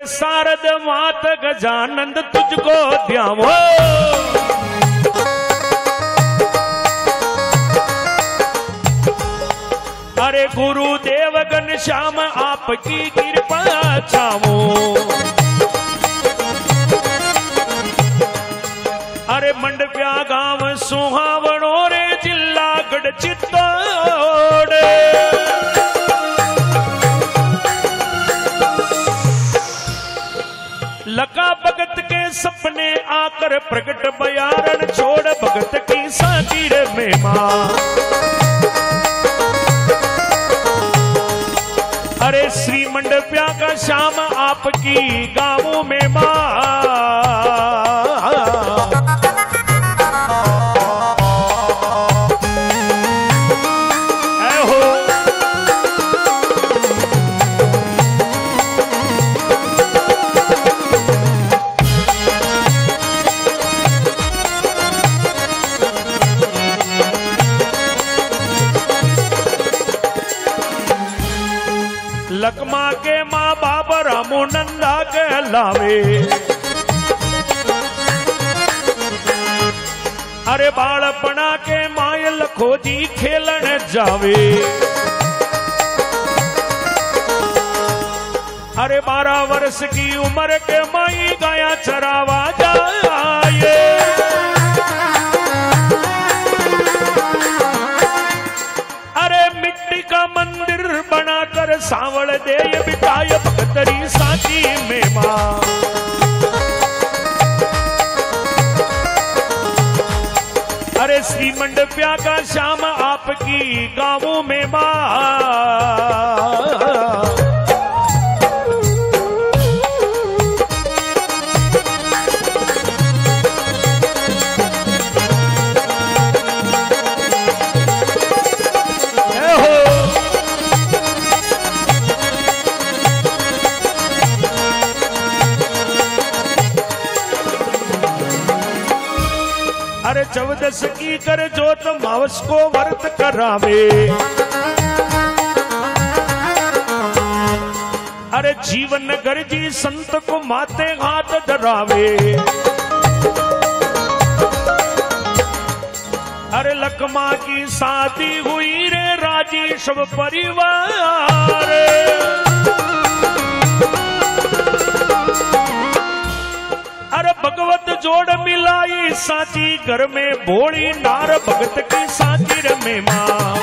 शारद मात गजानंद तुझको ध्यावो। अरे गुरुदेव घनश्याम आपकी कृपा छावो। अरे मंडप्या गांव सुहावणो रे जिला गढ़ चित्तौड़। लका भगत के सपने आकर प्रकट बयारन छोड़ भगत की सातिर में मां। अरे श्री मंडप्या का श्याम आपकी गांवों में मां। लकमा के माँ बाप रामो नंदा कहलावे। अरे बालपना के माय लखोजी खेलन जावे। अरे 12 वर्ष की उम्र के माई गाया चरावा जाए। अरे मिट्टी का मंदिर बनाकर सावड़ दे बिताय भगतरी साची में मां। अरे श्री मंडप्या का श्याम आपकी गांवों में मां। अरे 14 की कर जोत मावस को व्रत करावे। अरे जीवन गर्जी संत को माते हाथ धरावे। अरे लकमा की शादी हुई रे राजी सब परिवार। अरे भगवत जोड़ मिलाई साची घर में भोली नार भगत की सातिर में मां।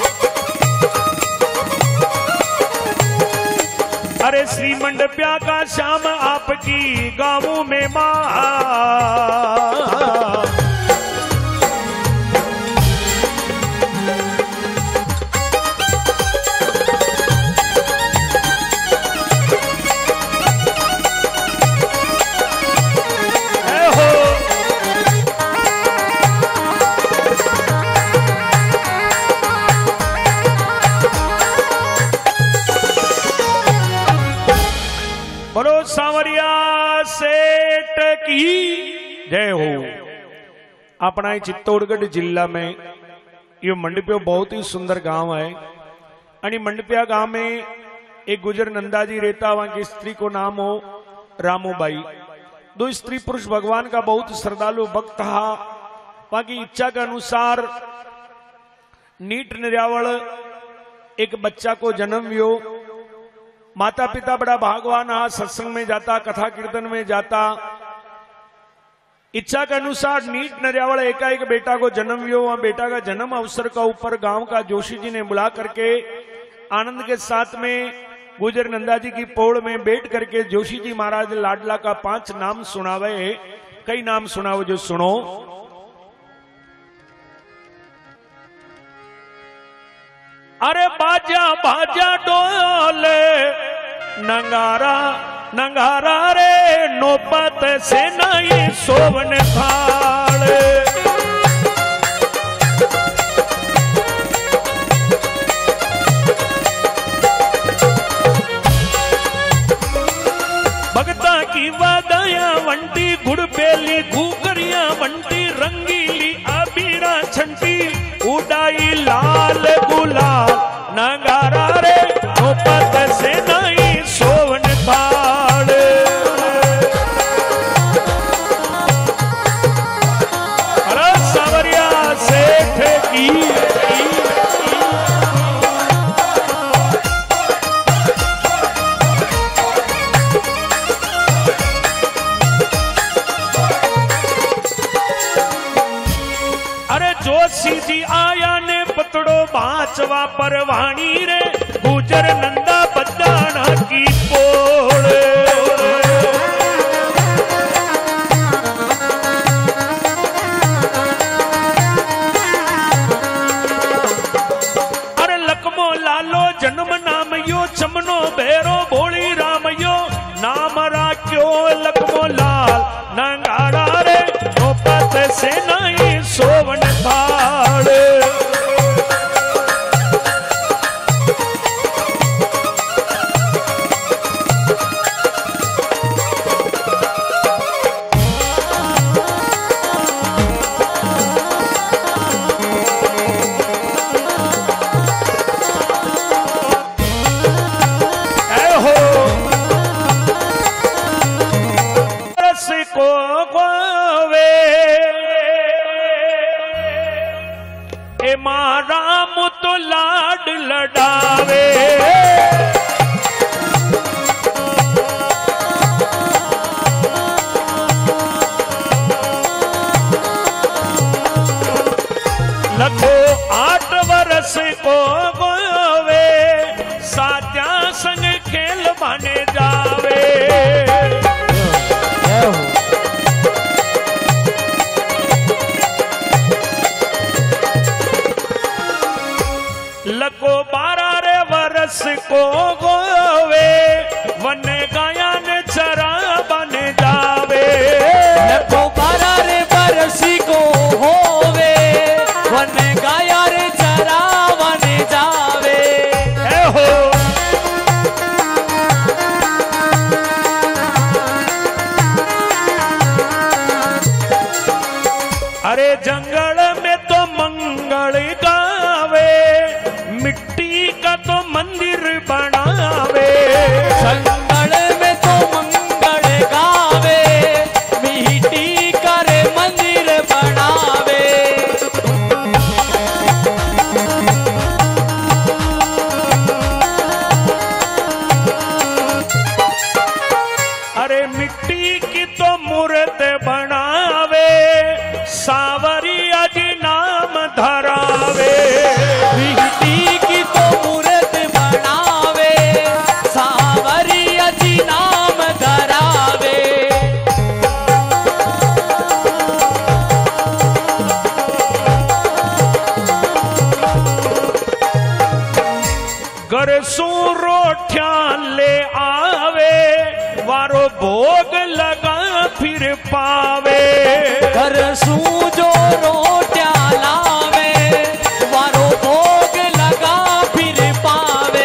अरे श्री मंडप्या का श्याम आपकी गांवों में मां। बोलो सांवरिया सेठ की जय हो। अपना चित्तौड़गढ़ जिला में ये मंडप्या बहुत ही सुंदर गांव है। आणि मंडप्या गांव में एक गुजर नंदा जी रहता। वहां की स्त्री को नाम हो रामूबाई। 2 स्त्री पुरुष भगवान का बहुत श्रद्धालु भक्त था। वहां की इच्छा के अनुसार नीट निर्यावल एक बच्चा को जन्म हुआ। माता पिता बड़ा भागवान हा, सत्संग में जाता, कथा कीर्तन में जाता। इच्छा के अनुसार नीट नरियावल एकाएक बेटा को जन्म हुआ। वहां बेटा का जन्म अवसर का ऊपर गांव का जोशी जी ने बुला करके आनंद के साथ में गुजर नंदा जी की पौड़ में बैठ करके जोशी जी महाराज लाडला का 5 नाम सुनावे। कई नाम सुनावे जो सुनो। अरे बाजा बाजा डोले नंगारा नंगारा रे नौबत से नहीं सोवन थाल। भगता की वादया वंटी गुड़ बेली घूकरिया वंटी रंगीली अबीरा छंटी उड़ाई लाल गुलाल नगारा रे नौबत से नहीं सोवन थाल। परवाणी रे गुजर नंदा बदाना की पोड़। अरे लकमो लालो जन्म नाम यो चमनो भैरो भोली राम यो नाम राख्यो लकमो लाल नंगाड़ा रे नौपत से नहीं सोवन थाल। राम तो लाड लडावे लखो 8 वर्ष को गोवे सात्या संग खेल बने जावे। लको 12 रे वर्ष को गोवे वन गायन चरा बन जावे। लको 12 रे वर्ष को होवे वन गायन चरा बन जावे। हो अरे जंगल में तो मंगल गावे मिट्टी का तो मंदिर बनावे। जंगल में तो मंगल गावे मिट्टी करे मंदिर बनावे। अरे मिट्टी की तो मूर्त बनावे सावरिया जी नाम धरावे। मिट्टी की तो मूर्त बनावे सावरिया जी नाम धरावे। घर सू रोटियां ले आवे वारो भोग लगा फिर पावे। घर सूजो रोटियां लावे वारो भोग लगा फिर पावे।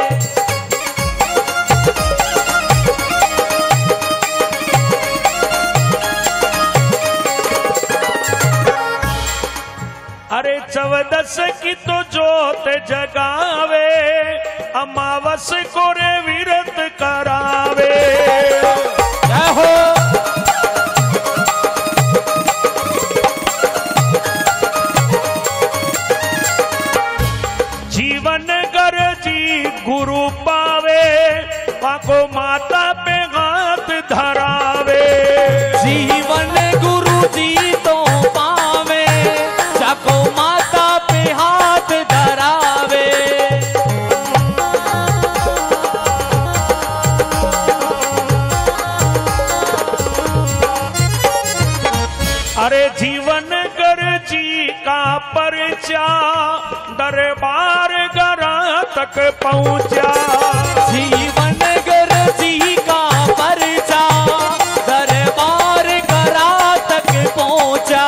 अरे 14 की तो जोत जगावे अमावस को रे विरत करावे। हो जीवन कर जी गुरु पावे पाको माता पे हाथ धरावे। जीवन गुरु जी तो पावे जाको माता पे हाथ धरावे। अरे जीवन कर जी का परचा दरबार गरा तक पहुंचा। जीवन गर जी का परचा दरबार गरा तक पहुंचा।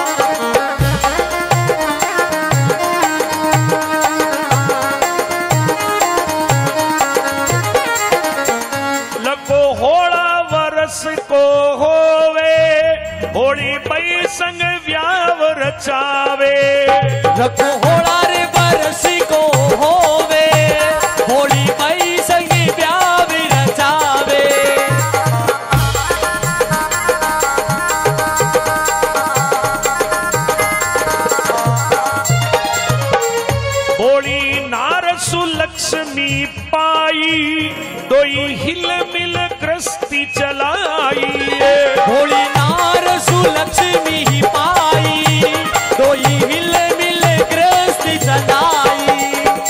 लगो होड़ा वर्ष को होवे होली पई संग व्याव रचावे। लको होड़ा रे वर्ष को होवे होली पई संग व्याव रचावे। होली नारसु लक्ष्मी पाई दोई हिल मिल गृहस्थी चलाई। होली नारसु लक्ष्मी पाई दोई हिल मिल गृहस्थी चलाई।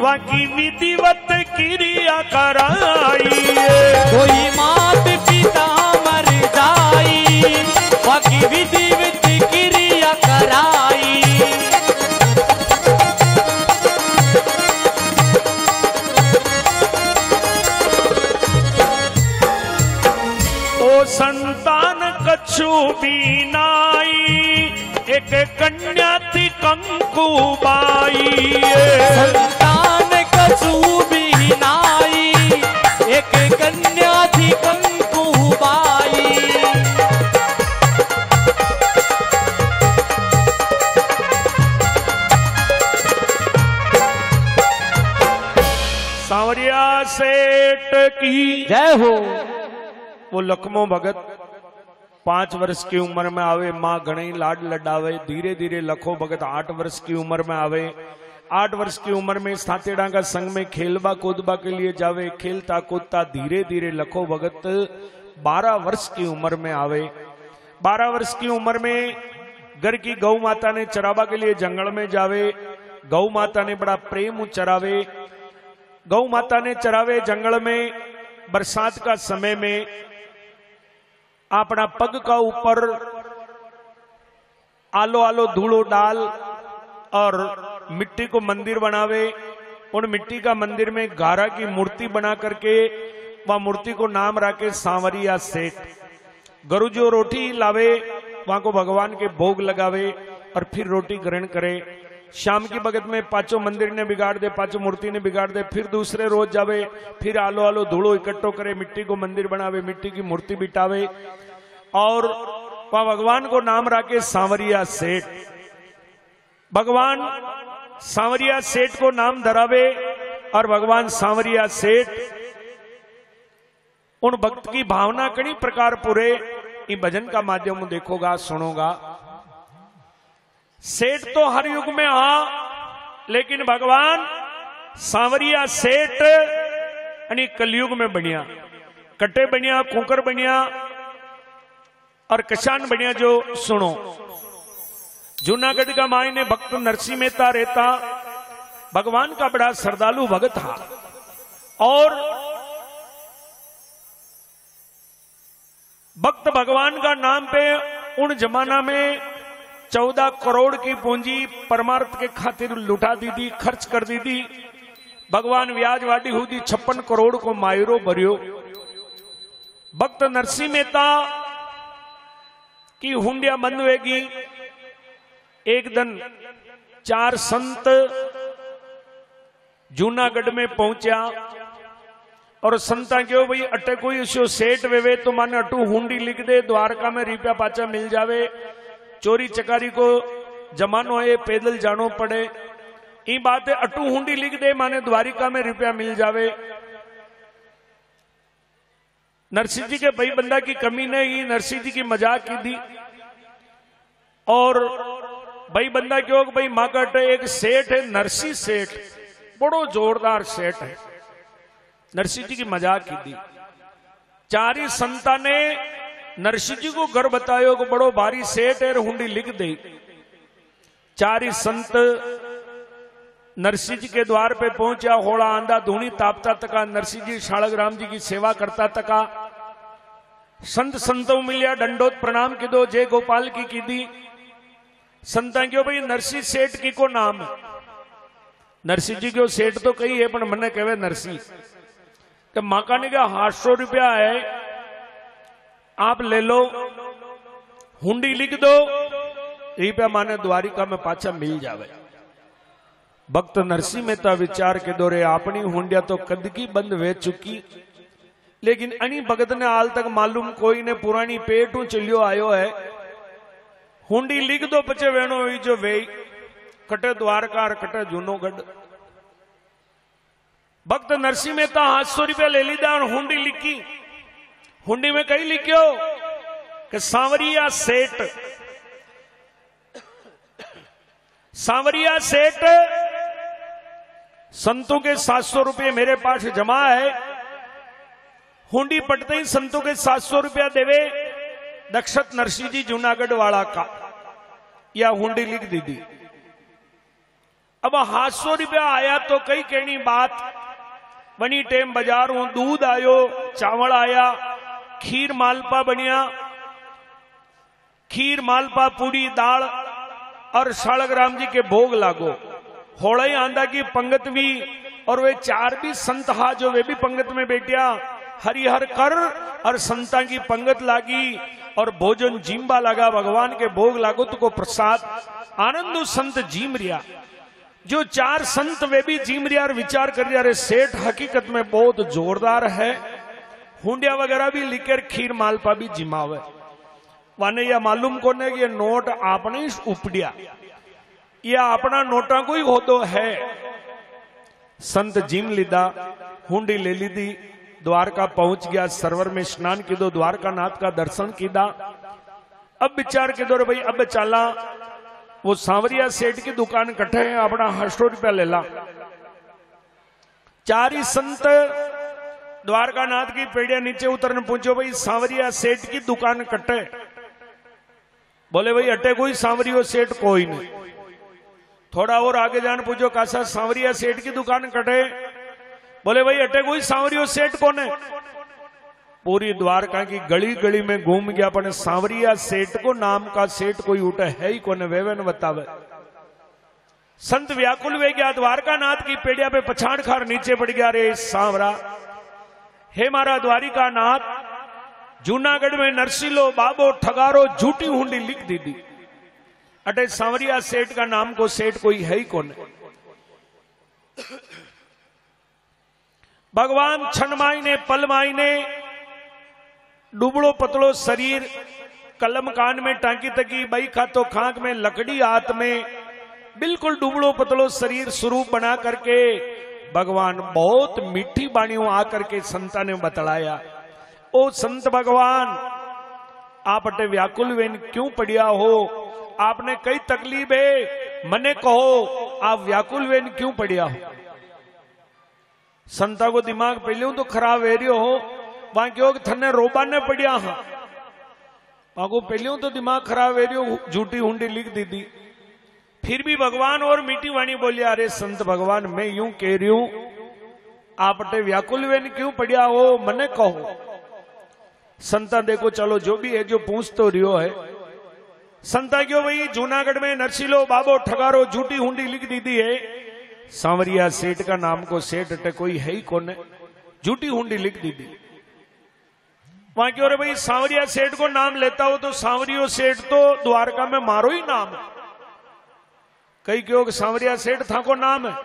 वहाँ की विधिवत क्रिया कराई। कोई मात पिता मर जाई, बाकी विधिवत क्रिया कराई। ओ संतान कछु भी नाई, एक कन्या थी कंकुबाई। संतान कछु भी नाई, एक कन्या थी कंकुबाई। सांवरिया सेठ की जय हो। वो लखमो भगत 5 वर्ष की उम्र में आवे, माँ घणी लाड लडावे। धीरे धीरे लखो भगत 8 वर्ष की उम्र में आवे। 8 वर्ष की उम्र में साथेड़ा का संग में खेलबा कूदबा के लिए जावे। खेलता कूदता धीरे धीरे लखो भगत 12 वर्ष की उम्र में आवे। 12 वर्ष की उम्र में घर की गौ माता ने चरावा के लिए जंगल में जावे। गौ माता ने बड़ा प्रेम चरावे। गौ माता ने चरावे जंगल में। बरसात का समय में अपना पग का ऊपर आलो आलो धूलो डाल और मिट्टी को मंदिर बनावे। उन मिट्टी का मंदिर में गारा की मूर्ति बना करके वह मूर्ति को नाम रखे सांवरिया सेठ। गुरु जो रोटी लावे वहां को भगवान के भोग लगावे और फिर रोटी ग्रहण करे। शाम की भगत में 5 मंदिर ने बिगाड़ दे, 5 मूर्ति ने बिगाड़ दे। फिर दूसरे रोज जावे, फिर आलो आलो धूलो इकट्ठो करे, मिट्टी को मंदिर बनावे, मिट्टी की मूर्ति बिठावे और वह भगवान को नाम रखे सांवरिया सेठ। भगवान सांवरिया सेठ को नाम धरावे और भगवान सांवरिया सेठ उन भक्त की भावना कई प्रकार पूरे ये भजन का माध्यम देखोगा सुनोगा। सेठ तो हर युग में लेकिन भगवान सांवरिया सेठ यानी कलयुग में बनिया। कटे बनिया, कुकर बनिया और कशान बनिया। जो सुनो, जूनागढ़ का मायने भक्त नरसिंह मेहता रहता। भगवान का बड़ा श्रद्धालु भगत था और भक्त भगवान का नाम पे उन जमाना में 14 करोड़ की पूंजी परमार्थ के खातिर लुटा दी थी, खर्च कर दी थी। भगवान व्याज वाडी हुई थी, 56 करोड़ को मायरो भरियो। भक्त नरसिंह मेहता की हुंडिया बंद होगी। एक दिन 4 संत जूनागढ़ में पहुंचा और संता क्यों भाई अटे कोई उसो सेठ वेवे तो माने अटू हुंडी लिख दे, द्वारका में रिपया पाचा मिल जावे। चोरी चकारी को जमानो है, पैदल जानो पड़े। ये बात है, अटू हुंडी लिख दे माने द्वारिका में रुपया मिल जावे। नरसिंह जी के भाई बंदा की कमी नहीं, नरसिंह जी की मजाक की थी। और भाई बंदा क्यों भाई माकट एक सेठ है नरसिंह सेठ, बड़ो जोरदार सेठ है। नरसिंह जी की मजाक की थी। 4 संता ने नरसिंह जी को घर बतायो को बड़ो भारी सेठ है, हुंडी लिख दे। 4 संत नरसिंह जी के द्वार पे पहुंचा। होड़ा आंधा धूनी तापता तका नरसिंह जी शालग राम जी की सेवा करता तका। संत संतों मिलिया दंडोत प्रणाम की दो, जय गोपाल की दी। संता क्यों भाई नरसिंह सेठ की को नाम। नरसिंह जी क्यों सेठ तो कही है पर मने कहवे नरसिंह। तो माका ने कहा 800 रुपया है, आप ले लो, हुंडी लिख दो, रुपया माने द्वारिका में पाछा मिल जावे। भक्त नरसिंह मेहता विचार के दौरे अपनी हुंडिया तो कद की बंद वे चुकी, लेकिन अनी भगत ने हाल तक मालूम कोई ने पुरानी पेटू चलियो आयो है। हुंडी लिख दो पचे वेणो जो वे कटे द्वारका और कटे जूनागढ़। भक्त नरसिंह मेहता 800 रुपया ले लीधा और हुंडी लिखी। हुंडी में कई लिखियो कि सांवरिया सेठ। सांवरिया सेठ संतों के 700 रुपये मेरे पास जमा है। हुंडी पटते ही संतों के 700 रुपया देवे दक्षत नरसिंह जी जूनागढ़ वाला का, या हुंडी लिख दी थी। अब 800 रुपया आया तो कई कहनी बात बनी टेम बाजारों दूध आयो, चावल आया, खीर मालपा बनिया, खीर मालपा पूड़ी दाल और शालग राम जी के भोग लागो। होड़ा ही आंदा की पंगत भी और वे 4 भी संत हा जो वे भी पंगत में बैठिया, हरिहर कर और संता की पंगत लागी और भोजन जीम्बा लगा, भगवान के भोग लागो तो को प्रसाद आनंद संत जीम रिया। जो 4 संत वे भी जीम रिया और विचार कर रिया, रे सेठ हकीकत में बहुत जोरदार है, हुंडिया वगैरह भी लिकर खीर मालपा भी जिमावे। वाने यह मालूम कोने कि ये नोट आपने ही उपड़िया, यह अपना नोटा को ही होदो है। संत जिम लीदा, हुंडी ले ली दी, द्वारका पहुंच गया, सरोवर में स्नान की दो, द्वारका नाथ का दर्शन किया। अब विचार की दो रे भाई अब चला वो सांवरिया सेठ की दुकान कट्ठे है, अपना 800 रुपया ले ला। 4 ही संत द्वारका नाथ की पेड़िया नीचे उतरने पूछो भाई सांवरिया सेठ की दुकान कट्टे। बोले भाई अटे कोई सांवरियो सेठ कोई नहीं। थोड़ा और आगे जान पूछो कासा सांवरिया सेठ की दुकान कटे। बोले भाई अटे कोई सांवरियो सेठ कोने। पूरी द्वारका की गली गली में घूम गया, पर सांवरिया सेठ को नाम का सेठ कोई उठे है ही कोने, वे न बतावे। संत व्याकुल वे गया, द्वारका नाथ की पेड़िया पे पछाड़ खार नीचे पड़ गया, रे सांवरा हे मारा द्वारिका नाथ, जूनागढ़ में नरसिलो बाबो ठगारो झूठी हुंडी लिख दी थी। अटे सांवरिया सेठ का नाम को सेठ कोई है ही कौन। भगवान छनमाई ने पलमाई ने डुबड़ो पतलो शरीर, कलम कान में टांकी तकी, बई खातो खाक में लकड़ी हाथ में, बिल्कुल डुबड़ो पतलो शरीर स्वरूप बना करके भगवान बहुत मीठी बाणियों आकर के संता ने बतलाया, ओ संत भगवान आप अटे व्याकुल वेन क्यों पड़िया हो, आपने कई तकलीफ है, मने कहो आप व्याकुल वेन क्यों पड़िया हो। संता को दिमाग पहले तो खराब है रियो हो, वहां क्यों थने रोबा ने पड़िया हाँ, वहां पहले तो दिमाग खराब है रियो, झूठी हुंडी लिख दी थी। फिर भी भगवान और मीठी वाणी बोलिया, अरे संत भगवान मैं यूं कह रही हूं, आप अटे व्याकुल वेन क्यों पड़िया हो, मने कहो। संता देखो चलो जो भी है जो पूछ तो रियो है। संता क्यों भाई जूनागढ़ में नरसिलो बाबो ठगारो झूठी हुंडी लिख दी थी है, सांवरिया सेठ का नाम को सेठ अटे कोई है ही कौन, झूठी हुंडी लिख दी थी। वहां क्यों रे भाई सांवरिया सेठ को नाम लेता हो तो सांवरियो सेठ तो द्वारका में मारो ही नाम है। कई क्यों सांवरिया सेठ था को नाम है,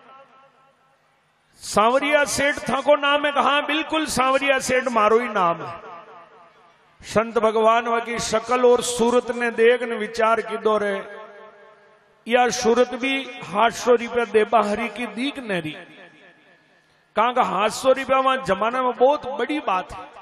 सांवरिया सेठ था को नाम है, कहा बिल्कुल सांवरिया सेठ मारो ही नाम है। संत भगवान की शकल और सूरत ने देख ने विचार की दो रे, या सूरत भी 800 रुपया देबा हरी की दीक नहरी, कहा का 800 रुपया वहां जमाना में बहुत बड़ी बात है,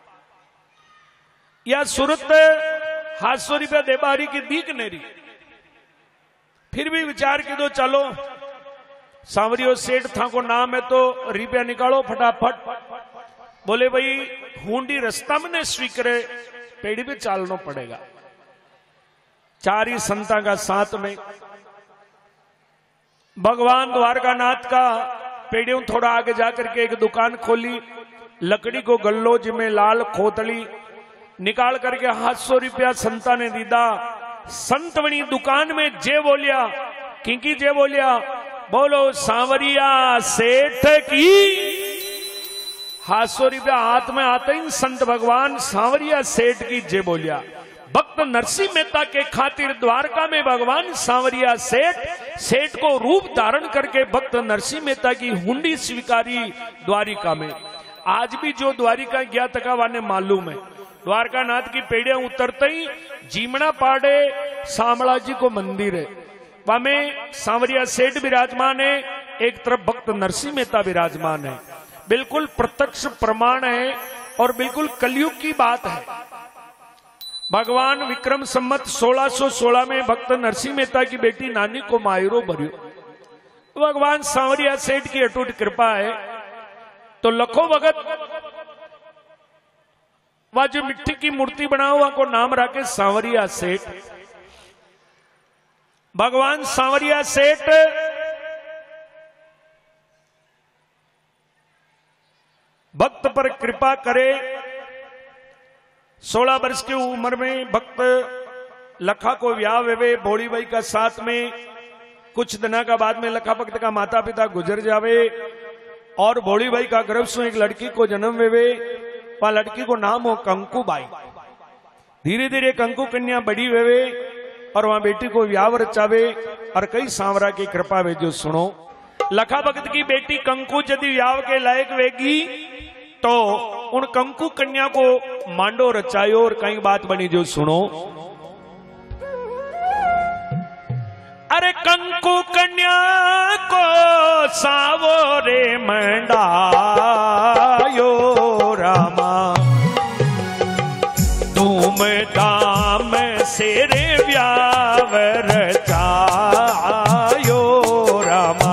या सूरत 800 रुपया देबा हरी की दीक नहरी। फिर भी विचार की दो चलो सांवरियो सेठ था को नाम है तो रुपया निकालो फटाफट। बोले भाई हुंडी रास्ता में स्वीकारे, पेड़ी पे चालना पड़ेगा। 4 ही संता का साथ में भगवान द्वारका नाथ का पेड़ियों थोड़ा आगे जाकर के एक दुकान खोली, लकड़ी को गल्लो जिसमें लाल खोतली निकाल करके 800 रुपया संता ने दीदा। संतवणी दुकान में जे बोलिया, किंकी जे बोलिया, बोलो सांवरिया सेठ की। 800 रुपया हाथ में आते ही संत भगवान सांवरिया सेठ की जे बोलिया। भक्त नरसिंह मेहता के खातिर द्वारका में भगवान सांवरिया सेठ को रूप धारण करके भक्त नरसिंह मेहता की हुंडी स्वीकारी द्वारिका में। आज भी जो द्वारिका गया तकावा ने मालूम है, द्वारका नाथ की पेड़ियां उतरते ही जीमना पाड़े शामला जी को मंदिर है, वहां में सांवरिया सेठ विराजमान है, एक तरफ भक्त नरसिंह मेहता विराजमान है। बिल्कुल प्रत्यक्ष प्रमाण है और बिल्कुल कलयुग की बात है। भगवान विक्रम संमत 1616 में भक्त नरसिंह मेहता की बेटी नानी को मायरो भरियो। भगवान सांवरिया सेठ की अटूट कृपा है तो लखों भगत वह जो मिट्टी की मूर्ति बना हुआ को नाम रखे सांवरिया सेठ। भगवान सांवरिया सेठ भक्त पर कृपा करे। 16 वर्ष की उम्र में भक्त लखा को ब्याह वेवे भोली बाई का साथ में। कुछ दिनों का बाद में लखा भक्त का माता पिता गुजर जावे और भोली बाई का गर्भ से एक लड़की को जन्म वेवे। वह लड़की को नाम हो कंकुबाई। धीरे धीरे कंकु कन्या बड़ी वेवे और वहां बेटी को ब्याह रचावे और कई सांवरा की कृपा वे जो सुनो। लखा भक्त की बेटी कंकु यदि ब्याह के लायक वेगी तो उन कंकु कन्या को मांडो रचायो और कई बात बनी जो सुनो। अरे कंकु कन्या को सावो रे मंडायो रामा धूम धाम से रे ब्याह रचायो रामा।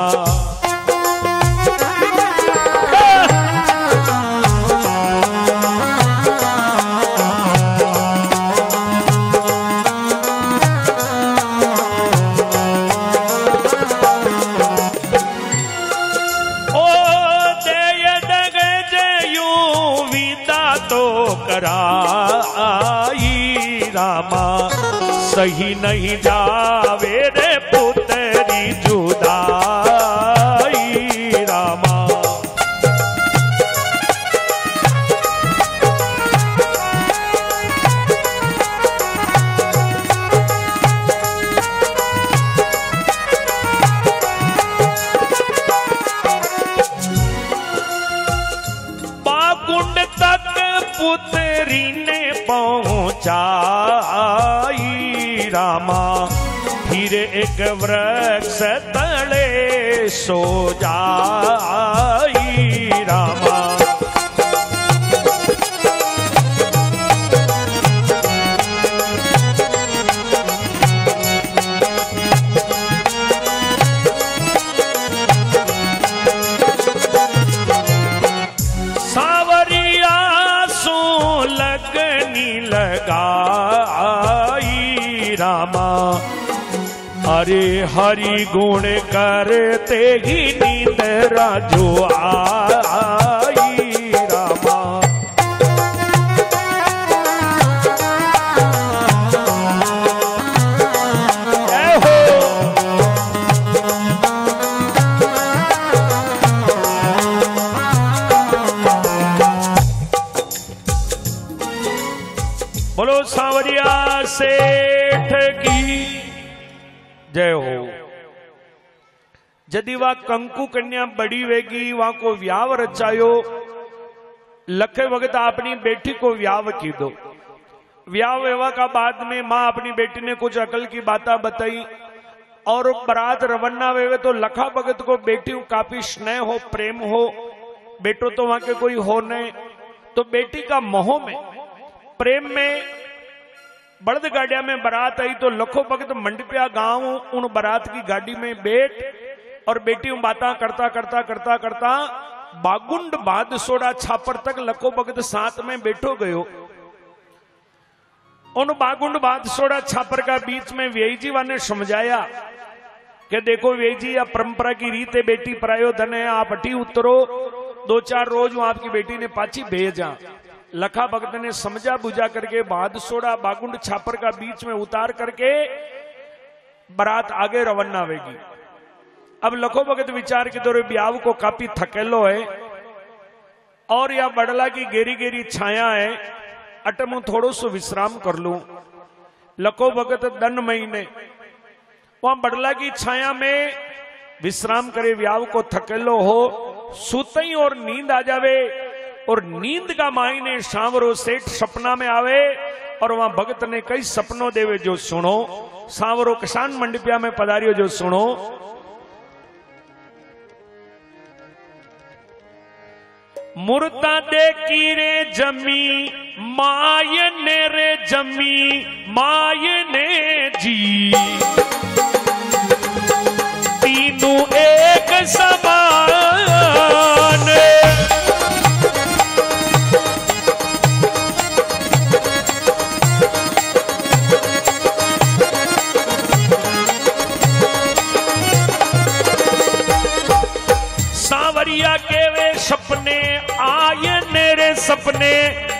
रामा सही नहीं जावे रे पुतरी जुदाई रामा। बाकुंड तक पुतरी ने पहुंचाई रामा फिर एक वृक्ष तले सो जाई रामा। सावरिया सो लगनी लगाई रामा हरे हरि गुण करते ही नींद राजो आई रामा। बोलो सांवरिया सेठ की जय हो। यदि वह कंकु कन्या बड़ी वेगी वहां को व्याव रचायो। लखे वक्त अपनी बेटी को व्याव की दो। व्याव वेवा का बाद में मां अपनी बेटी ने कुछ अकल की बातें बताई और बारात रवाना वेवे तो लखा भगत को बेटी काफी स्नेह हो प्रेम हो। बेटो तो वहां के कोई हो नहीं तो बेटी का मोह में प्रेम में बड़द गाड़िया में बारात आई तो लखो भगत मंडपिया गांव उन बारात की गाड़ी में बैठ और बेटी बाता करता करता करता करता बागुंड बादसोड़ा छापर तक लखो भगत साथ में बैठो गयो। उन बागुंड बादसोड़ा छापर का बीच में व्ययजी ने समझाया कि देखो व्ययजी या परंपरा की रीत है बेटी परायो धन है आप हटी उतरो 2-4 रोज आपकी बेटी ने पाची भेजा। लखा भगत ने समझा बुझा करके बादसोड़ा बागुंड छापर का बीच में उतार करके बारात आगे रवाना होगी। अब लखो भगत विचार के दौरे ब्याह को काफी थकेलो है और या बड़ला की गेरी गेरी छाया है अटमू थोड़ो सो विश्राम कर लूं। लखो भगत दन महीने वहां बड़ला की छाया में विश्राम करे। ब्याह को थकेलो हो सुतई और नींद आ जावे और नींद का मायने सांवरो सेठ सपना में आवे और वहां भगत ने कई सपनों देवे जो सुनो। सांवरो किसान मंडपिया में पधारियो जो सुनो। मुर्दा देखी रे जमी मायने रे जमी मायने जी तीनों एक समान सांवरिया के वे सपने आए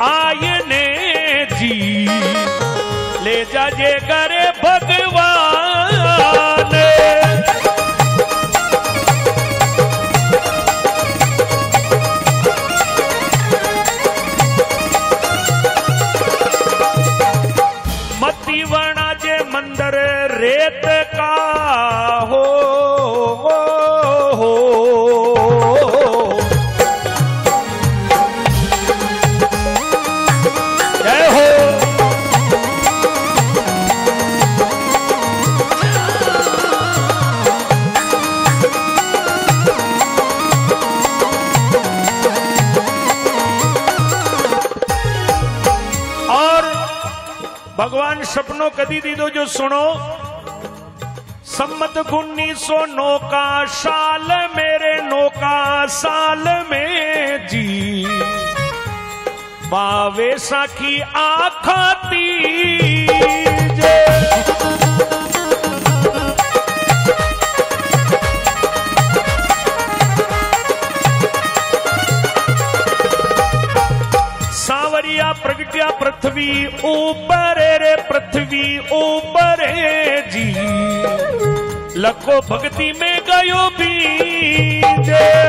आयने जी ले जाजे करे भगवान। मती वणा जे मंदिर रेत का हो, जय हो। और भगवान सपनों कदी दीदो जो सुनो, सम्मत 1909 का साल मेरे नौका साल में जी बावे साखी आखाती जे सांवरिया प्रगट्या पृथ्वी ऊपर रे पृथ्वी ऊपर जी लखो भक्ति में गयो बीज।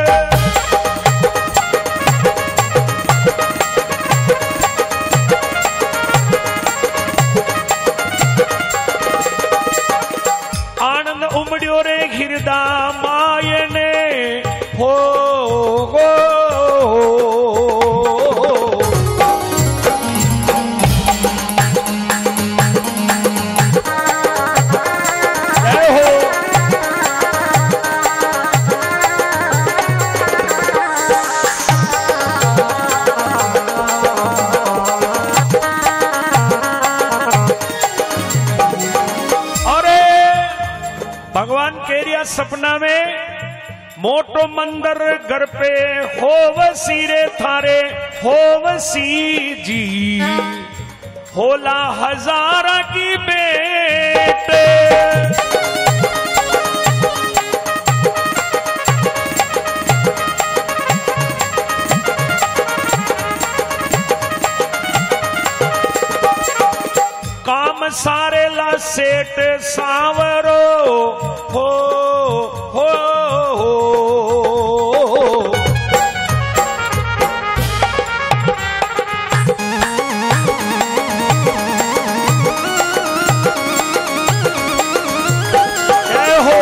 आनंद उमड़ियो रे हिरदा मायने हो, भगवान केरिया सपना में मोटो मंदिर घर पे होवसी रे थारे होवसी जी होला हजारा की बेटे। काम सारे ला सेठ सांवरो हो, हो, हो। जय हो।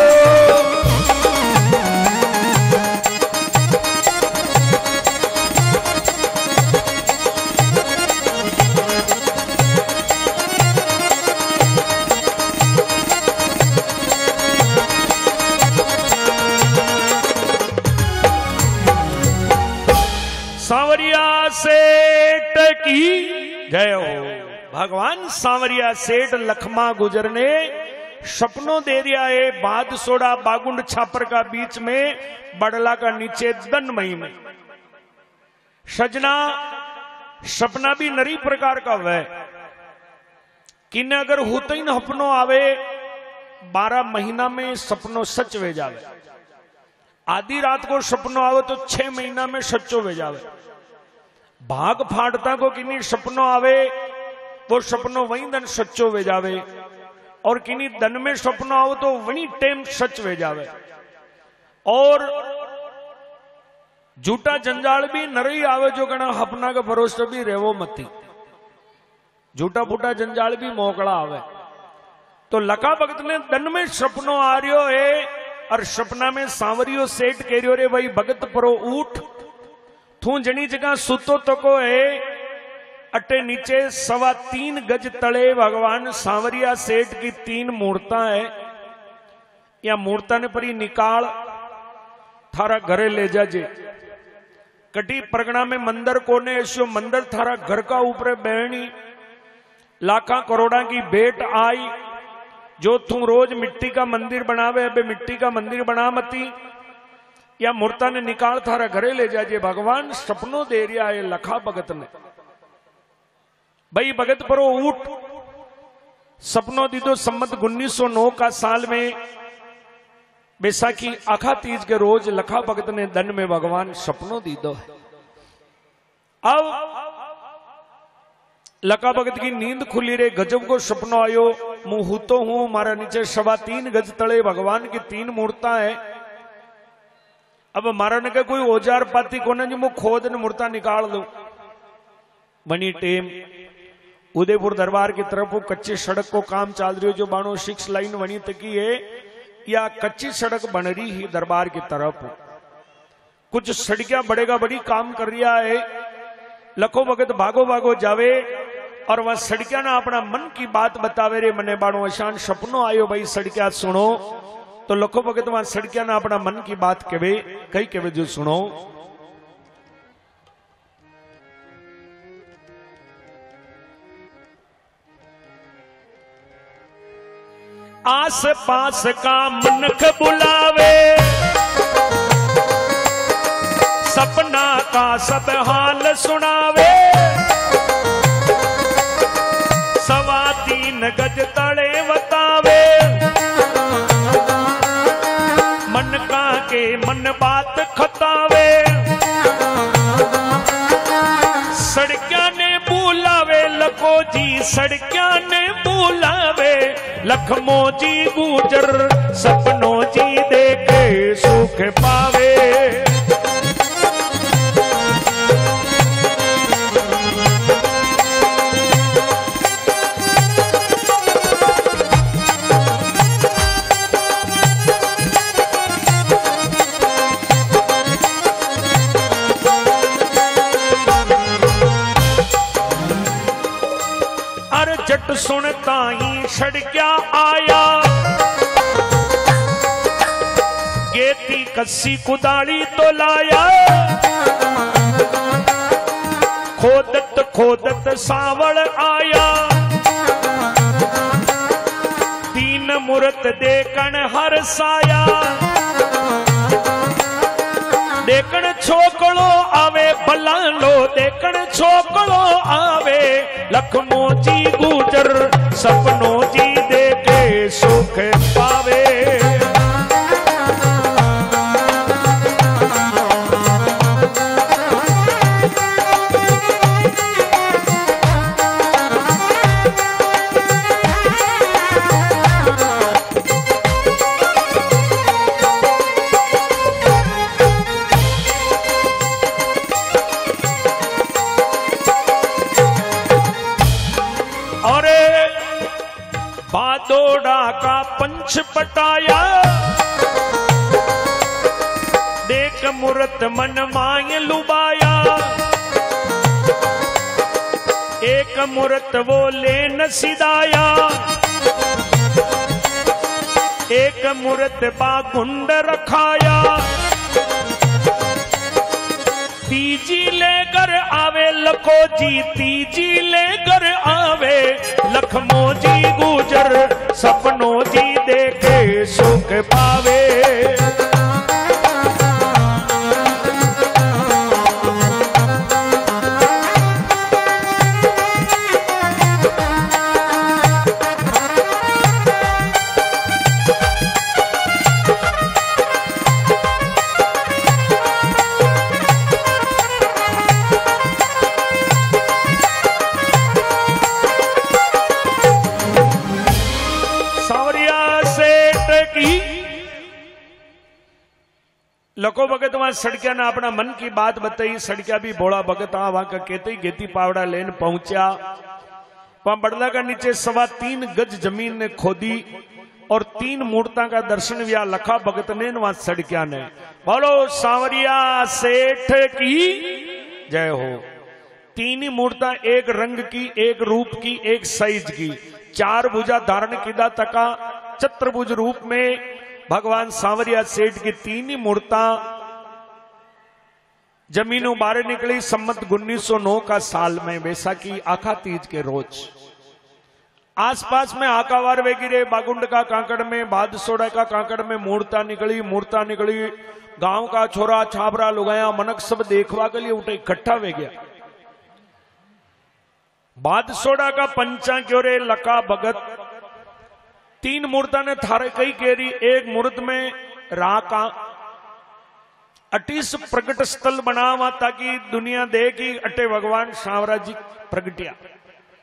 सांवरिया सेठ की जय हो। भगवान सांवरिया सेठ लखमा गुजर ने सपनों दे दिया है बादसोड़ा बागुंड छापर का बीच में बड़ला का नीचे दनमई में। सजना सपना भी नरी प्रकार का वह किन्ने अगर होते ही न अपनो आवे 12 महीना में सपनों सच वे जावे। आधी रात को सपनों आवे तो 6 महीना में सच्चो वे जावे। भाग फाड़ता को किन्हीं सपनों आवे वो सपनों वही दिन सच्चो वे जावे और किन्हीं दिन में सपनों आवे तो वही टाइम सच वे जावे। और झूठा जंजाल भी नरई आवे जो गणा अपना का भरोसा भी रेवो मती। झूठा फूटा जंजाल भी मोकड़ा आवे। तो लखा भगत ने दिन में सपनों आ रियो है और सपना में सांवरियो सेठ कह रियो रे भाई भगत परो उठ तू जनी जगह सुतो तको है अटे नीचे 3.25 गज तले भगवान सांवरिया सेठ की 3 मूर्ता है। या मूर्ता ने परी निकाल थारा घरे ले जाजे। कटी परगना में मंदिर कोने ऐसो मंदिर थारा घर का ऊपर बहनी लाखा करोड़ा की भेंट आई जो तू रोज मिट्टी का मंदिर बनावे अबे मिट्टी का मंदिर बना मती। या मूर्ता ने निकाल थारा घरे ले जाजे। भगवान सपनों दे रिया है लखा भगत ने भाई भगत परो उठ। सपनों दीदो सम्मत 1909 का साल में बैसाखी आखा तीज के रोज लखा भगत ने दन में भगवान सपनों दीदो है। अब लका भगत की नींद खुली रे, गजब को सपनो आयो। मुंह हूतो हूं, मारा नीचे 3.25 गज तले भगवान की 3 मूर्ता है। अब मारा ने कहा कोई औजार पाती कोने जी, मुंह खोद ने मूर्ता निकाल दो। बनी टेम उदयपुर दरबार की तरफ वो कच्ची सड़क को काम चल रही हो, जो 6 लाइन बनी तकी है, या कच्ची सड़क बन रही ही दरबार की तरफ। कुछ सड़कियां बड़ेगा बड़ी काम कर रिया है। लखो भगत भागो भागो जावे और वह सड़कियां ना अपना मन की बात बतावे रे। मने बाणो अशान सपनो आयो भाई सड़कियां सुनो। तो लखो भगत वहां सड़कियां ना अपना मन की बात कहे, कई कहे जो सुनो। आस पास का मनख बुलावे, सपना का सब हाल सुनावे। 3.25 गज तले बतावे, मन का के मन बात खतावे। सड़किया ने बुलावे लखो जी, सड़किया ने बुलावे। लखमो जी गुजर सपनों जी देखे सुख पावे। जट सुनता ही सड़क्या आया, गेती कस्सी कुदाड़ी तो लाया। खोदत खोदत सावड़ आया, 3 मूर्त देखन हर साया। देखन छोकड़ो आवे भलालो, देखन छोकड़ो आवे। लखमो जी गुजर सपनों जी देखे सुख पावे। बादोड़ा का पंच पटाया, देख मूर्त मन मांग लुबाया। एक मूर्त वो ले न सिदाया, एक मूर्त बागुंड रखाया। तीजी लेकर आवे लखो जी, तीजी लेकर आवे। लखमो जी गुजर सपनों जी देखे सुख पावे। लको भगत वहां सड़किया ने अपना मन की बात बताई। सड़किया भी भोला भगत वहां का कहते ही गेती पावड़ा लेन पहुंचा। वहां बड़ला का नीचे 3.25 गज जमीन ने खोदी और 3 मूर्ता का दर्शन किया लखा भगत ने वहां सड़किया ने। बोलो सांवरिया सेठ की जय हो। 3 ही मूर्ता, एक रंग की, एक रूप की, एक साइज की। 4 भुजा धारण किदा तका चतुर्भुज रूप में भगवान सांवरिया सेठ की 3 ही मूर्ता जमीनों बारे निकली। सम्मत 1909 का साल में बैसाखी आखा तीज के रोज आसपास में आकावार वेगिरे बागुंड का कांकड़ में, बादसोड़ा का कांकड़ में मूर्ता निकली। गांव का छोरा छाबरा लुगाया मनक सब देखवा के लिए उठे इकट्ठा वे गया। बादसोड़ा का पंचा क्योरे लका भगत 3 मूर्ता ने थारे कई केरी। एक मूर्त में राह का 28 प्रगट स्थल बनावा ताकि दुनिया दे कि अटे भगवान सांवरा जी प्रगटिया।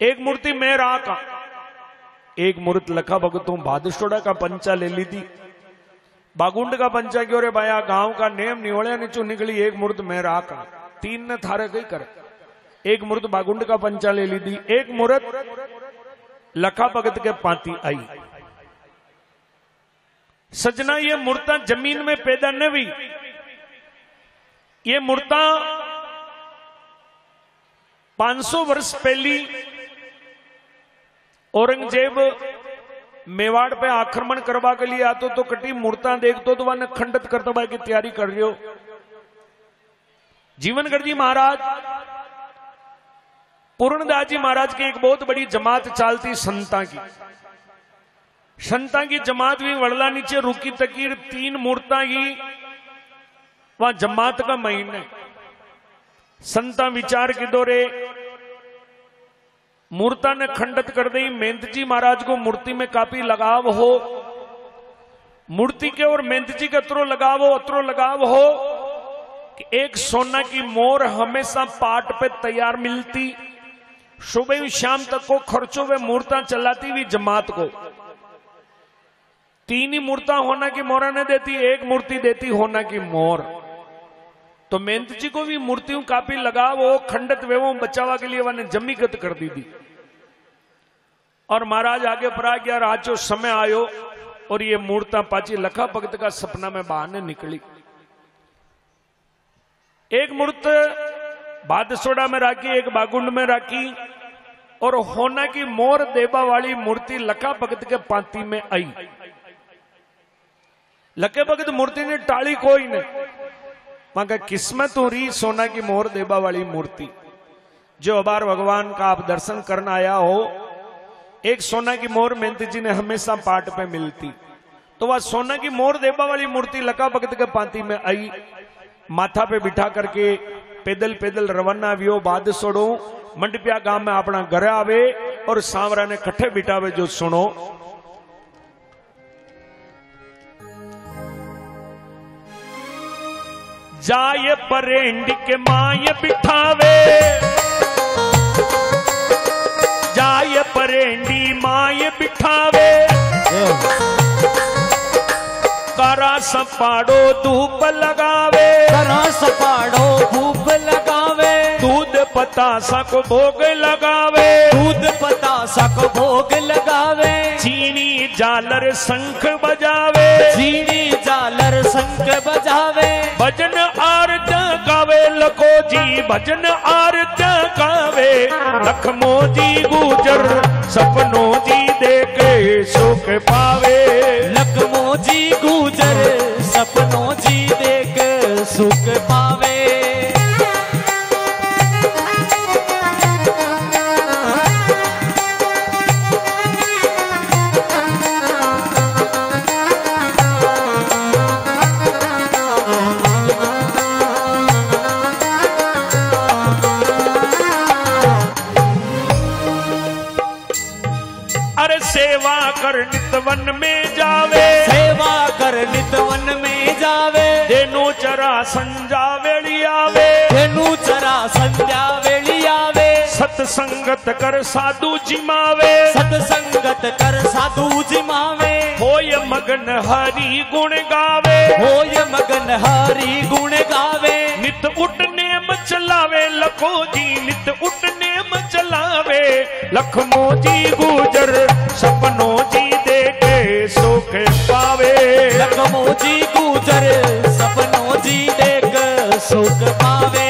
एक मूर्ति मैं रहा का, एक मूर्त लखा भगतों भादसोड़ा का पंचा ले ली थी, बागुंड का पंचा क्यों रे भाया गांव का नेम निवड़िया नीचू निकली, एक मूर्त मैं रहा का, तीन ने थारे कई कर, एक मूर्त बागुंड का पंचा ले ली थी, एक मूर्त लखा भगत के पाती आई। सजना ये मूर्ता जमीन में पैदा न हुई, ये मूर्ता 500 वर्ष पहली औरंगजेब मेवाड़ पे आक्रमण करवा के लिए आतो तो कटी मूर्ता देखतो तो वह खंडित करतवा की तैयारी कर रही हो। जीवनगढ़ जी महाराज, पूर्णदास जी महाराज की एक बहुत बड़ी जमात चालती संता की, संता की जमात भी वड़ला नीचे रुकी तकीर 3 मूर्ता की वहां जमात का महीने संता विचार की दौरे मूर्ता ने खंडित कर दी। मेहंत जी महाराज को मूर्ति में काफी लगाव हो, मूर्ति के और मेहंत जी का अतरो लगाव हो कि एक सोना की मोर हमेशा पाट पे तैयार मिलती, सुबह शाम तक को खर्चों वे मूर्ता चलाती हुई जमात को। 3 ही मूर्ता होना की मोरा ने देती, एक मूर्ति देती होना की मोर। तो मेहंत जी को भी मूर्तियों काफी लगाव हो, खंडित वेवों बचावा के लिए वह जमीगत कर दी थी। और महाराज आगे परा गया, राजो समय आयो और ये मूर्ता पाची लखा भगत का सपना में बहाने निकली। एक मूर्त भादसोड़ा में राखी, एक बागुंड में राखी, और होना की मोर देवा वाली मूर्ति लखा भगत के पाती में आई। लखे भगत मूर्ति ने टाली कोई ने, मगर किस्मत हो रही सोना की मोर देवा वाली मूर्ति। जो अबार भगवान का आप दर्शन करना आया हो, एक सोना की मोर मेहंत जी ने हमेशा पाट पे मिलती, तो वह सोना की मोर देवा वाली मूर्ति लखा भगत के पाती में आई। माथा पे बिठा करके पैदल पैदल रवाना वियो भादसोड़ो मंडपिया गांव में अपना घर आवे और सांवरा ने कट्ठे बिठावे। जो सुनो, जाए परेंडी के माए बिठावे, जाए परेंडी माए बिठावे, करा सपाड़ो धूप लगावे, करा सपाड़ो धूप लगावे, दूध पतासा को भोग लगावे, दूध पतासा को भोग लगावे, चीनी झालर शंख बजावे, चीनी झालर शंख बजावे, भजन आरत्य गावे लखो जी, भजन आरत्य गावे लखमो जी गुजर, सपनों जी देखे सुख पावे, लखमो जी गुजर, सपनों जी देख सुख पावे। सेवा कर नित वन में जावे, सेवा कर नित वन में जावे, धेनु चरा संजा वेली आवे, धेनु चरा संध्या वेली आवे, सत्संगत कर साधु जिमावे, सत्संगत कर साधु जिमावे, होय मगन हरि गुण गावे, होय मगन हरि गुण गावे, नित उठने चलावे लखो जी, नित उठने चलावे लखमो जी गुजर, सपनों जी देखे सुख पावे, लखमो जी गुजर, सपनों जी देख सुख पावे।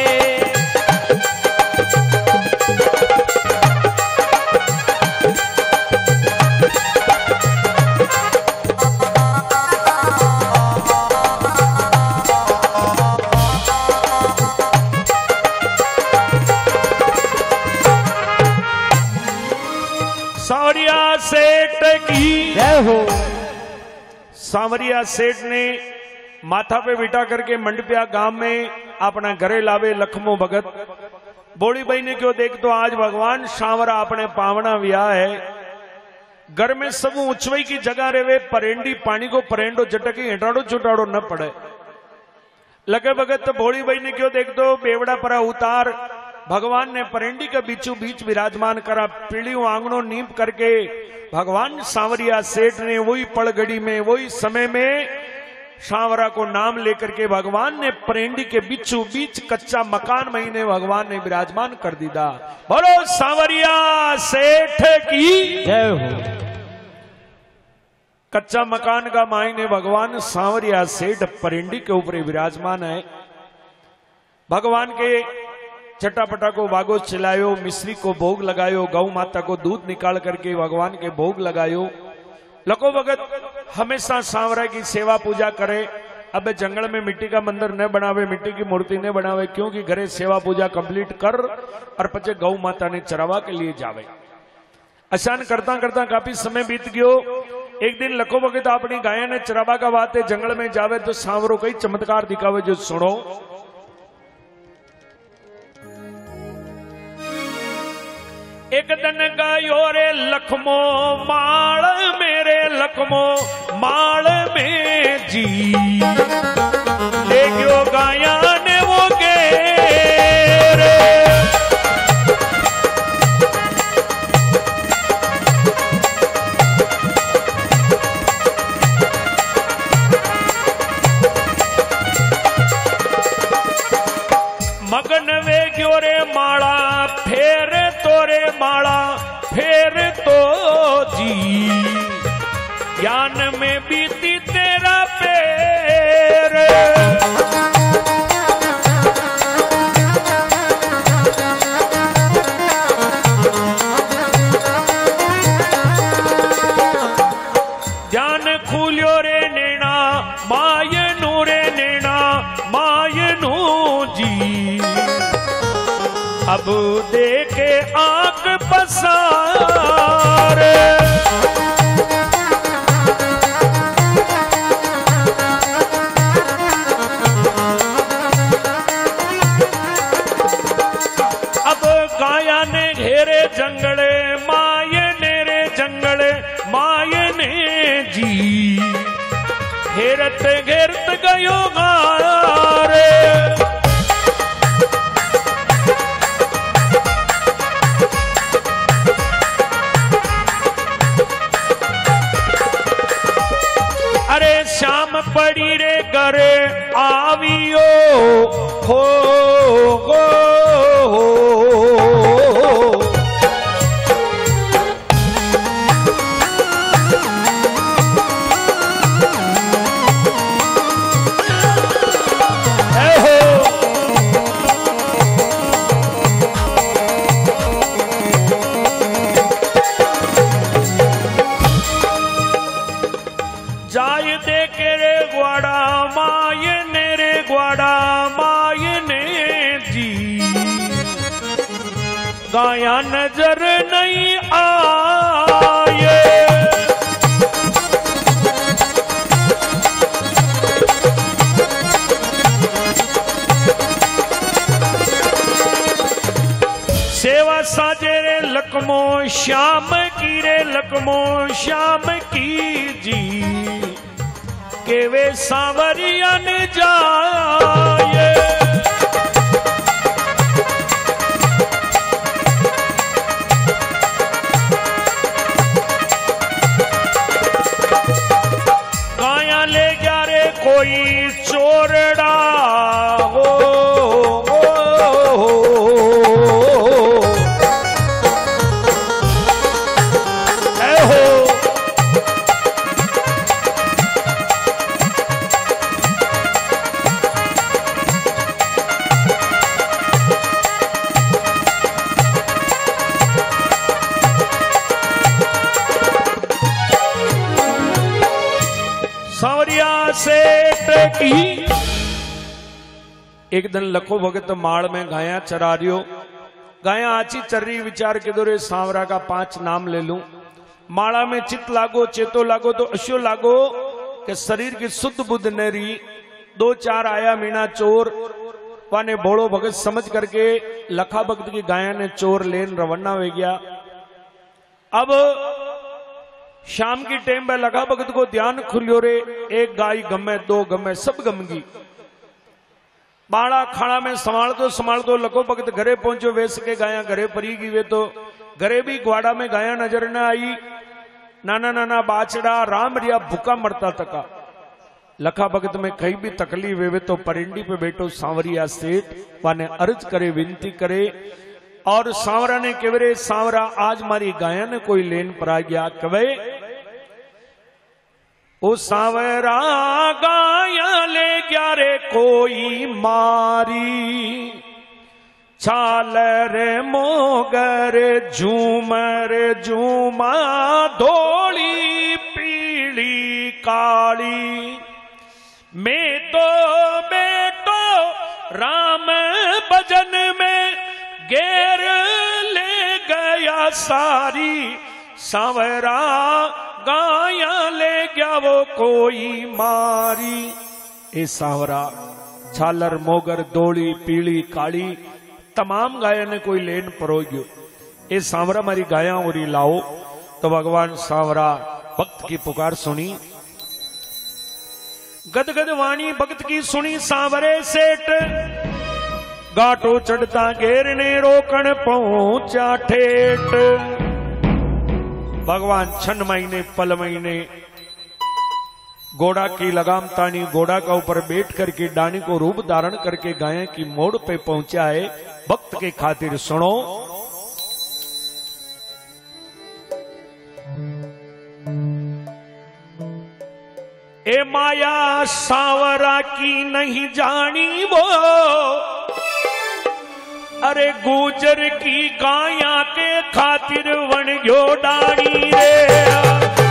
सांवरिया सेठ की जय हो। सांवरिया सेठ ने माथा पे बिठा करके मंडपिया गांव में अपना घरे लावे लखमो भगत। बोली भाई ने क्यों देख तो आज भगवान सांवरा अपने पावना विया है, घर में सब उछवई की जगह रेवे, परेंडी पानी को परेंडो जटकी हेटाड़ो चुटाड़ो न पड़े। लगे भगत बोली भाई ने क्यों देख तो बेवड़ा परा उतार भगवान ने परेंडी के बीचों बीच विराजमान करा, पीढ़ियों आंगनों नींप करके भगवान सांवरिया सेठ ने वही पड़गड़ी में वही समय में सांवरा को नाम लेकर के भगवान ने परेंडी के बीचों बीच कच्चा मकान महीने भगवान ने विराजमान कर दीदा। बोलो सांवरिया सेठ की जय हो। कच्चा मकान का मायने भगवान सांवरिया सेठ परेंडी के ऊपर विराजमान है। भगवान के चटापटा को वागो चिलायो, मिश्री को भोग लगायो, गौ माता को दूध निकाल करके भगवान के भोग लगायो। लको भगत हमेशा सांवरा की सेवा पूजा करे। अब जंगल में मिट्टी का मंदिर न बनावे, मिट्टी की मूर्ति न बनावे, क्योंकि घरे सेवा पूजा कंप्लीट कर और पचे गौ माता ने चरावा के लिए जावे। अशान करता करता काफी समय बीत गयो। एक दिन लखो भगत अपनी गाय ने चरावा का वाते जंगल में जावे तो सांवरो कई चमत्कार दिखावे, जो सुनो। एक दिन गायो रे लखमो माल मेरे लखमो माल में जी, ले गयो गाया ने वो गेरे। मगन वे गयो रे माला फेर तोरे माला फेर तो जी, ज्ञान में बीती तेरा पैर। ध्यान खुलियो रे नैना मायनू रे नैना मायनू जी, अब देखे आंख पसार। अब गाया ने घेरे जंगले मायने रे जंगले मायने जी, घेरत घेरत गयो गारे। अरे श्याम पड़ी रे घरे आवियो हो गो हो। जाय दे के रे ग्वाड़ा मायने रे ग्वाड़ा मायने जी, गाया नजर नहीं आए। सेवा साजे रे लकमो श्याम की रे लकमो श्याम की जी, के वे सांवरिया ने जाए। गाया ले गया रे कोई चोरड़ा हो, सांवरिया सेठ की। एक दिन लखो भगत माड़ में गाया चरा रियो, गाया आची चर रही, विचार के दौरे सांवरा का 5 नाम ले लूं। माड़ा में चित लागो चेतो लागो तो अश्यो लागो कि शरीर की शुद्ध बुद्ध ने रही। 2-4 आया मीना चोर वाने भोड़ो भगत समझ करके लखा भगत की गाया ने चोर लेन रवाना हो गया। अब शाम की टाइम में लखा भगत को ध्यान खुलियो रे, एक गाय गमे 2 गमे सब गमगी। बाड़ा खाड़ा में संभाल दो लको भगत घरे पहुंचो वेस के गाया घरे परी गई वे तो घरे भी ग्वाड़ा में गाया नजर न आई। नाना नाना बाचड़ा राम रिया भूखा मरता तका। लखा भगत में कहीं भी तकलीफ वे तो परिंडी पे बैठो सांवरिया सेठ वाने अर्ज करे विनती करे और सांवरा ने केवरे सांवरा आज मारी गाया ने कोई लेन पर आ गया कवे ओ सांवरा गाया ले गया रे कोई मारी छालर मोगर झूमर झूमा धोली पीली काली मैं तो बेटो राम भजन में घेर ले गया सारी सांवरा गाया ले गया वो कोई मारी। ए सांवरा छालर मोगर धोली पीली काली तमाम गाया ने कोई लेन परोग्यो। ए सांवरा मारी गाया और लाओ। तो भगवान सांवरा भक्त की पुकार सुनी गदगद वाणी भक्त की सुनी सांवरे सेठ गाटो चढ़ता घेरने रोकण पहुंचा ठेठ। भगवान छन महीने पल महीने घोड़ा की लगाम तानी घोड़ा का ऊपर बैठ करके डानी को रूप धारण करके गाय की मोड़ पे पहुंचा है। भक्त के खातिर सुनो ए माया सांवरा की नहीं जानी वो अरे गुजर की गाया के खातिर वन गयो डानी रे।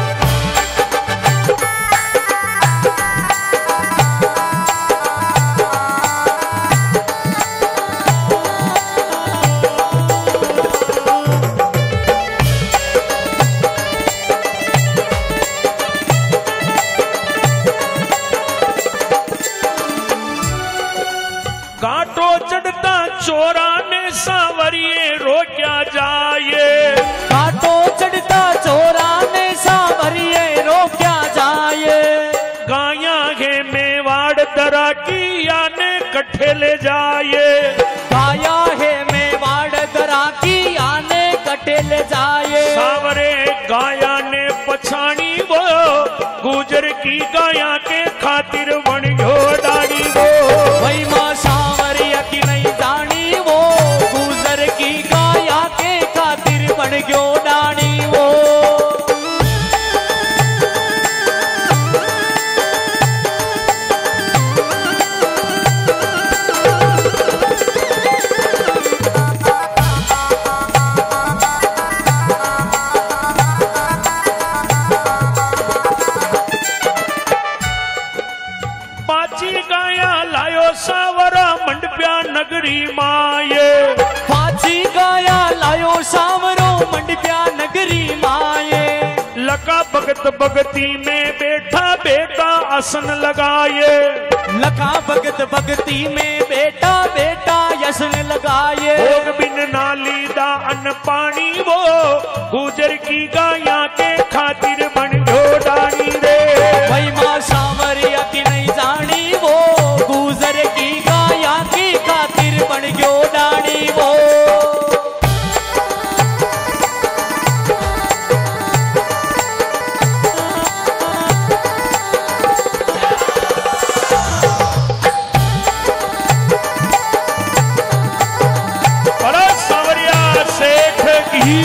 घाटो चढ़ता चोरा ने सांवरिये रोक्या जाए। घाटो चढ़ता चोरा ने सांवरिये रोक्या जाए। गाया है मेवाड़ दरा की आने कट्ठे ले जाए। गाया है मेवाड़ दरा की आने कट्ठे ले जाए। सांवरे गाया ने पछाणी वो गुजर की गाया के खातिर बन गयो डानी वो। वही मां सांवरिया की नहीं जानी वो गुजर की गाया के खातिर बन गयो डानी वो। सांवरा मंडप्या नगरी माये। पाची गाया लायो सांवरो मंडप्या नगरी माये। लका भगत भगती में बैठा बेटा आसन लगाए। लका भगत भगती में बेटा बेटा यसन लगाए। भोग बिन नाली दा अन्न पानी वो गुजर की गाया के खातिर बन गयो डानी रे। वही मां सांवरिया की नहीं जानी वो गुजर की गाया की खातिर बन गयो डानी वो। अरे सांवरिया सेठ की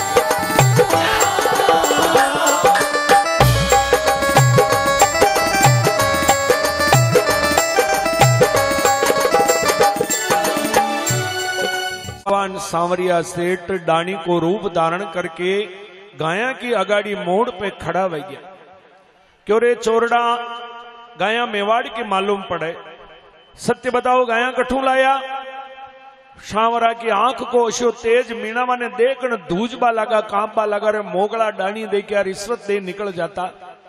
भगवान सांवरिया सेठ डानी को रूप धारण करके गाया की अगाड़ी मोड़ पे खड़ा हो गया। क्यों रे चोरड़ा गाया मेवाड़ की मालूम पड़े। सत्य बताओ गाया कठू लाया। सांवरा की आंख को अशो तेज मीणावा ने देखन धूजबा लगा कांपबा लगा रे मोगला डानी दे के रिश्वत दे निकल जाता।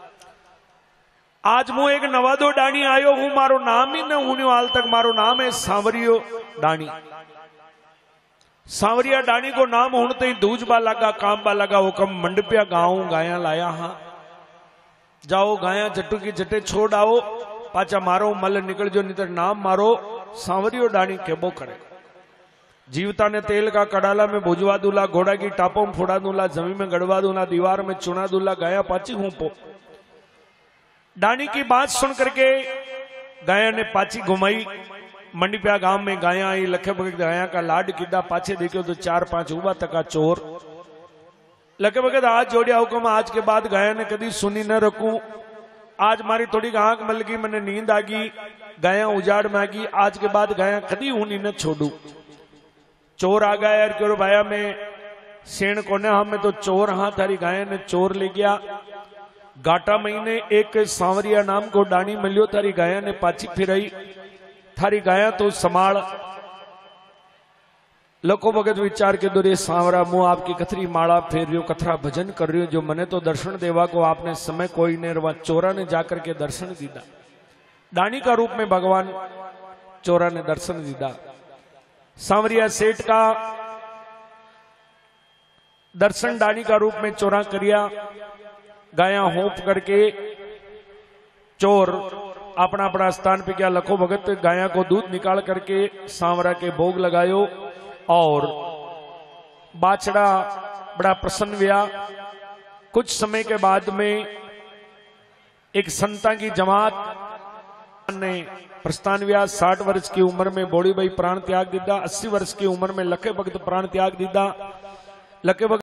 आज मु एक नवादो डानी आयो हूं मारो नाम ही न हूं हाल तक मारो नाम है सांवरियो डानी। सांवरिया डानी को नाम होने ही दूजबा लगा कांबा लगा हुकम मंडपिया गाँव गाया लाया। हाँ जाओ गाया जट्टू की जटे छोड़ आओ पाचा मारो मल निकल जो नहीं तो नाम मारो सांवरियो डाणी केबो करे। जीवता ने तेल का कड़ाला में भुजवा दूला, घोड़ा की टापों में फोड़ा दूला, जमीन में गड़वा दूला, दीवार में चुना दूला, गाया पाची हूं पो। डाणी की बात सुन करके गाया ने पाची घुमाई। मंडीप्या गांव में गाया आई, लखे भगत गाया का लाड किदा, पाछे देखो तो 4-5 उबा तका चोर। लखे भगत आज जोड़िया हुक्म, आज के बाद गाया ने कदी सुनी न रखूं। आज मारी थोड़ी आंख मल गई, मैंने नींद आ गई, गाया उजाड़ में आ गई, आज के बाद गाया कदी ऊनी न छोड़ू। चोर आ गया यार, क्यों भाया में सेण कोने हमें तो चोर, हाँ थारी गाया ने चोर ले गया। गाटा महीने एक सांवरिया नाम को डाणी मिलियो, थारी गाया ने पाची फिराई, थारी गाया तो संभाल। लोको भगत विचार के दौरे सांवरा मुंह आपकी कथरी माला फेर रही हो, कथरा भजन कर रही हो, जो मने तो दर्शन देवा को आपने समय कोई ने रवा, चोरा ने जाकर के दर्शन दीदा। डाणी का रूप में भगवान चोरा ने दर्शन दीदा। सांवरिया सेठ का दर्शन डाणी का रूप में चोरा करिया। गाया होप करके चोर अपना अपना स्थान पे क्या। लखो भगत गाया को दूध निकाल करके सांवरा के भोग लगायो और बाछड़ा बड़ा प्रसन्न हुआ। कुछ समय के बाद में एक संता की जमात ने प्रस्थान हुआ। 60 वर्ष की उम्र में बोड़ी भाई प्राण त्याग दीदा। 80 वर्ष की उम्र में लखे भगत प्राण त्याग दीदा। लखे भगत